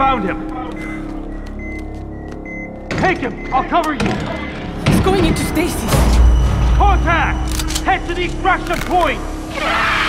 found him. Take him! I'll cover you! He's going into stasis! Contact! Head to the extraction point!